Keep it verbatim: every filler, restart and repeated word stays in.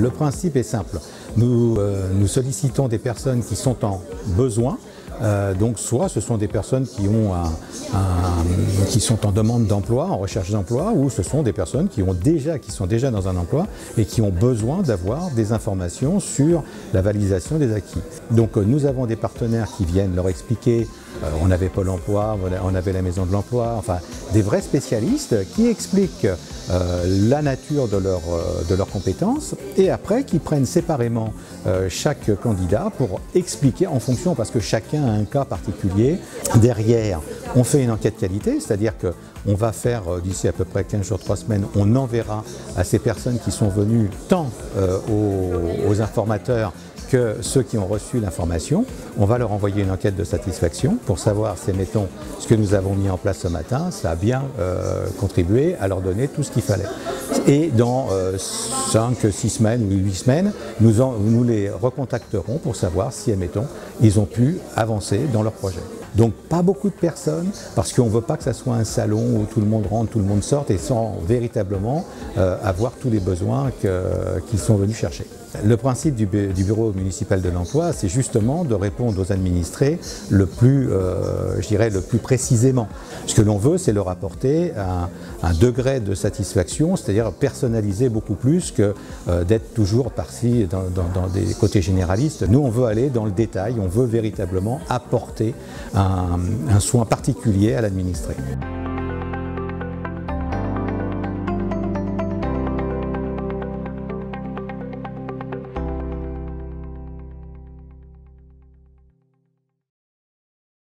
Le principe est simple. Nous, euh, nous sollicitons des personnes qui sont en besoin. Euh, donc soit ce sont des personnes qui, ont un, un, qui sont en demande d'emploi, en recherche d'emploi, ou ce sont des personnes qui, ont déjà, qui sont déjà dans un emploi et qui ont besoin d'avoir des informations sur la validation des acquis. Donc euh, nous avons des partenaires qui viennent leur expliquer, euh, on avait Pôle emploi, on avait la Maison de l'Emploi, enfin des vrais spécialistes qui expliquent euh, la nature de, leur, euh, de leurs compétences et après qui prennent séparément euh, chaque candidat pour expliquer en fonction, parce que chacun a un cas particulier. Derrière, on fait une enquête qualité, c'est-à-dire qu'on va faire d'ici à peu près quinze jours, trois semaines, on enverra à ces personnes qui sont venues tant euh, aux, aux informateurs que ceux qui ont reçu l'information, on va leur envoyer une enquête de satisfaction pour savoir si, mettons, ce que nous avons mis en place ce matin, ça a bien euh, contribué à leur donner tout ce qu'il fallait. Et dans euh, cinq, six semaines ou huit semaines, nous, en, nous les recontacterons pour savoir si, admettons, ils ont pu avancer dans leur projet. Donc pas beaucoup de personnes, parce qu'on ne veut pas que ça soit un salon où tout le monde rentre, tout le monde sorte, et sans véritablement euh, avoir tous les besoins que, qu'ils sont venus chercher. Le principe du, du bureau municipal de l'emploi, c'est justement de répondre aux administrés le plus, euh, je dirais, le plus précisément. Ce que l'on veut, c'est leur apporter un, un degré de satisfaction, c'est-à-dire personnaliser beaucoup plus que euh, d'être toujours parti dans, dans, dans des côtés généralistes. Nous, on veut aller dans le détail, on veut véritablement apporter un, un soin particulier à l'administré.